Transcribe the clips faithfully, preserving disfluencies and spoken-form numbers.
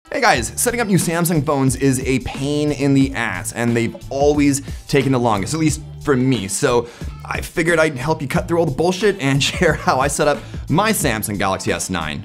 Hey guys, setting up new Samsung phones is a pain in the ass, and they've always taken the longest, at least for me. So I figured I'd help you cut through all the bullshit and share how I set up my Samsung Galaxy S nine.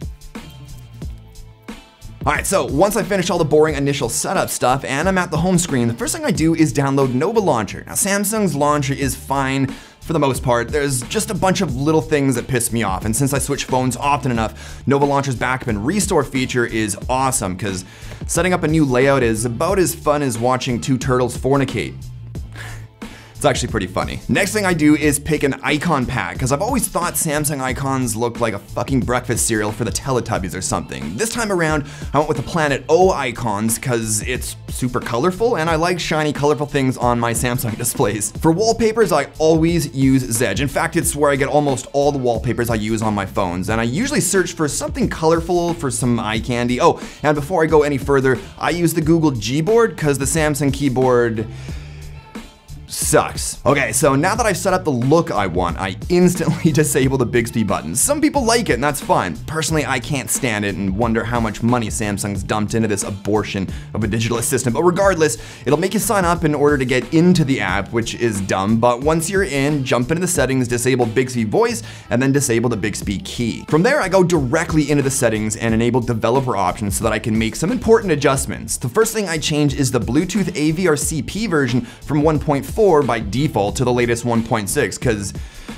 Alright, so once I finish all the boring initial setup stuff and I'm at the home screen, the first thing I do is download Nova Launcher. Now, Samsung's launcher is fine for the most part. There's just a bunch of little things that piss me off, and since I switch phones often enough, Nova Launcher's backup and restore feature is awesome, because setting up a new layout is about as fun as watching two turtles fornicate. It's actually pretty funny. Next thing I do is pick an icon pack, because I've always thought Samsung icons look like a fucking breakfast cereal for the Teletubbies or something. This time around, I went with the Planet O icons because it's super colorful and I like shiny, colorful things on my Samsung displays. For wallpapers, I always use Zedge. In fact, it's where I get almost all the wallpapers I use on my phones, and I usually search for something colorful for some eye candy. Oh, and before I go any further, I use the Google Gboard because the Samsung keyboard sucks. Okay, so now that I've set up the look I want, I instantly disable the Bixby button. Some people like it, and that's fine. Personally, I can't stand it and wonder how much money Samsung's dumped into this abortion of a digital assistant. But regardless, it'll make you sign up in order to get into the app, which is dumb. But once you're in, jump into the settings, disable Bixby voice, and then disable the Bixby key. From there, I go directly into the settings and enable developer options so that I can make some important adjustments. The first thing I change is the Bluetooth A V R C P version from one point four by default to the latest one point six, because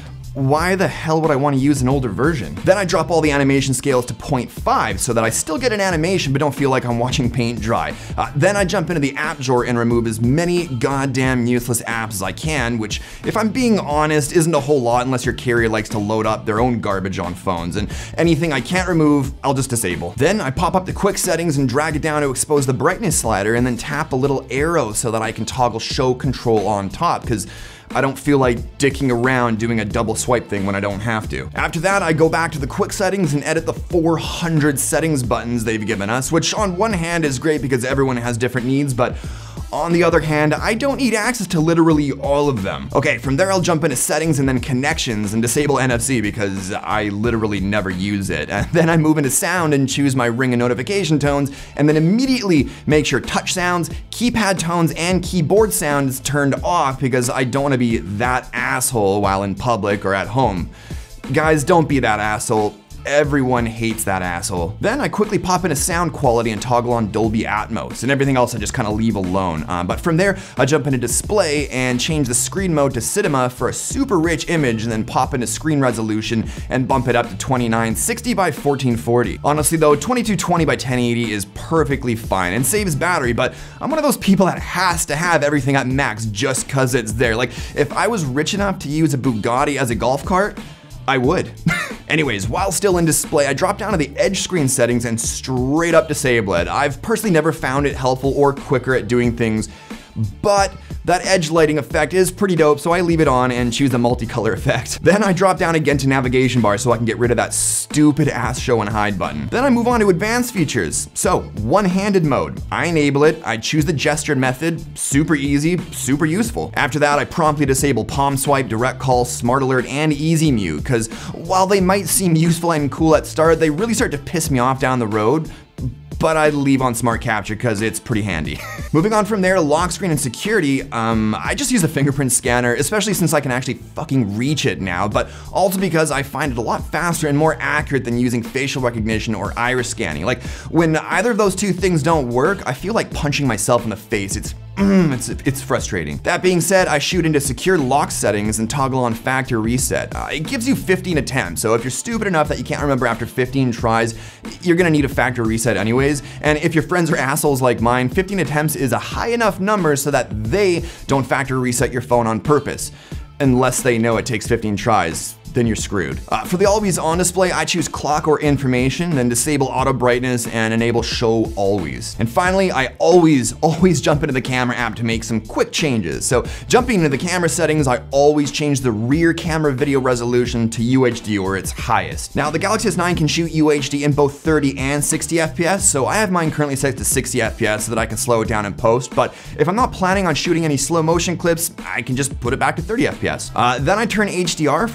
why the hell would I want to use an older version? Then I drop all the animation scales to zero point five so that I still get an animation but don't feel like I'm watching paint dry. Uh, then I jump into the app drawer and remove as many goddamn useless apps as I can, which, if I'm being honest, isn't a whole lot unless your carrier likes to load up their own garbage on phones, and anything I can't remove, I'll just disable. Then I pop up the quick settings and drag it down to expose the brightness slider, and then tap the little arrow so that I can toggle show control on top, because I don't feel like dicking around doing a double swipe thing when I don't have to. After that, I go back to the quick settings and edit the four hundred settings buttons they've given us, which on one hand is great because everyone has different needs, but on the other hand, I don't need access to literally all of them. Okay, from there I'll jump into settings and then connections and disable N F C because I literally never use it. And then I move into sound and choose my ring and notification tones, and then immediately make sure touch sounds, keypad tones, and keyboard sound is turned off because I don't want to be that asshole while in public or at home. Guys, don't be that asshole. Everyone hates that asshole. Then I quickly pop into sound quality and toggle on Dolby Atmos, and everything else I just kind of leave alone. Um, but from there, I jump into display and change the screen mode to cinema for a super rich image, and then pop into screen resolution and bump it up to twenty-nine sixty by fourteen forty. Honestly though, twenty-two twenty by ten eighty is perfectly fine and saves battery, but I'm one of those people that has to have everything at max just cause it's there. Like, if I was rich enough to use a Bugatti as a golf cart, I would. Anyways, while still in display, I drop down to the edge screen settings and straight up disable it. I've personally never found it helpful or quicker at doing things, but that edge lighting effect is pretty dope, so I leave it on and choose the multicolor effect. Then I drop down again to navigation bar so I can get rid of that stupid ass show and hide button. Then I move on to advanced features. So, one-handed mode. I enable it, I choose the gestured method, super easy, super useful. After that, I promptly disable palm swipe, direct call, smart alert, and easy mute, because while they might seem useful and cool at start, they really start to piss me off down the road. But I leave on smart capture because it's pretty handy. Moving on from there to lock screen and security, um, I just use a fingerprint scanner, especially since I can actually fucking reach it now, but also because I find it a lot faster and more accurate than using facial recognition or iris scanning. Like, when either of those two things don't work, I feel like punching myself in the face. It's Mm, it's, it's frustrating. That being said, I shoot into secure lock settings and toggle on factory reset. Uh, it gives you fifteen attempts, so if you're stupid enough that you can't remember after fifteen tries, you're gonna need a factory reset anyways. And if your friends are assholes like mine, fifteen attempts is a high enough number so that they don't factory reset your phone on purpose. Unless they know it takes fifteen tries. Then you're screwed. Uh, for the always on display, I choose clock or information, then disable auto brightness and enable show always. And finally, I always, always jump into the camera app to make some quick changes. So jumping into the camera settings, I always change the rear camera video resolution to U H D or its highest. Now the Galaxy S nine can shoot U H D in both thirty and sixty F P S, so I have mine currently set to sixty F P S so that I can slow it down in post, but if I'm not planning on shooting any slow motion clips, I can just put it back to thirty F P S. Uh, then I turn H D R from auto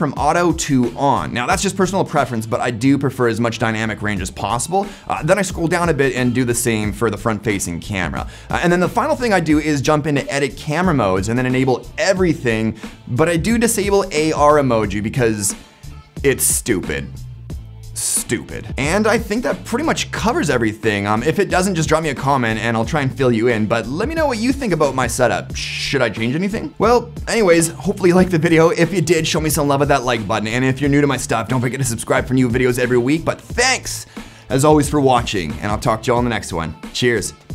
auto to on. Now that's just personal preference, but I do prefer as much dynamic range as possible. Uh, then I scroll down a bit and do the same for the front-facing camera. Uh, and then the final thing I do is jump into edit camera modes and then enable everything, but I do disable A R emoji because it's stupid. Stupid. And I think that pretty much covers everything. Um, if it doesn't, just drop me a comment and I'll try and fill you in, but let me know what you think about my setup. Should I change anything? Well, anyways, hopefully you liked the video. If you did, show me some love with that like button, and if you're new to my stuff, don't forget to subscribe for new videos every week. But thanks, as always, for watching, and I'll talk to you all in the next one. Cheers.